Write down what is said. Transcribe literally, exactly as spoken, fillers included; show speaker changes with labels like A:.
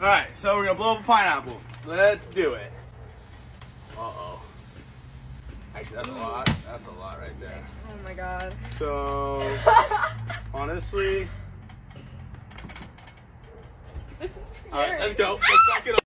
A: Alright, so we're gonna blow up a pineapple. Let's do it. Uh-oh. Actually, that's a lot. That's a lot right there.
B: Oh my god.
A: So, honestly...
B: This is scary.
A: Alright, let's go. Let's back it up.